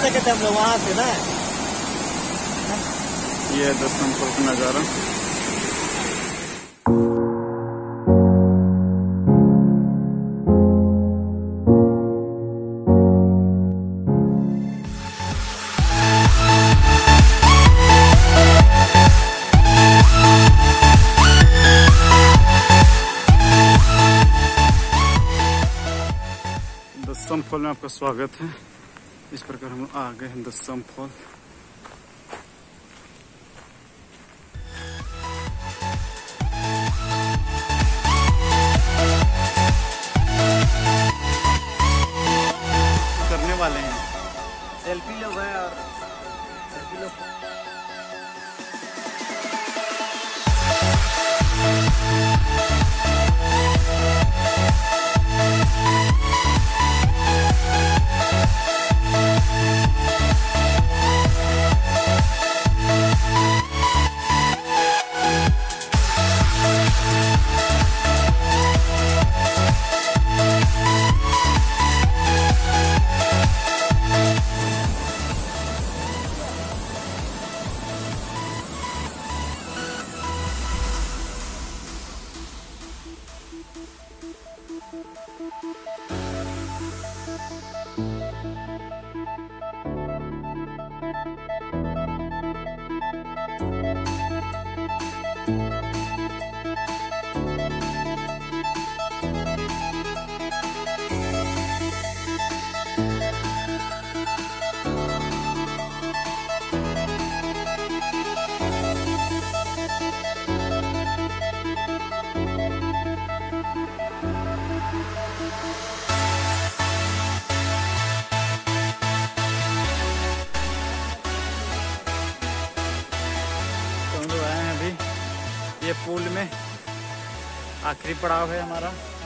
लगे थे हम लोग वहां से ना। ये है दसमपुर का नजारा। दसम फॉल में आपका स्वागत है। इस प्रकार हम आ गए हैं दसम फॉल। करने वाले हैं, सेल्फी लोग हैं और सेल्फी लोग। ये पुल में आखिरी पड़ाव है हमारा।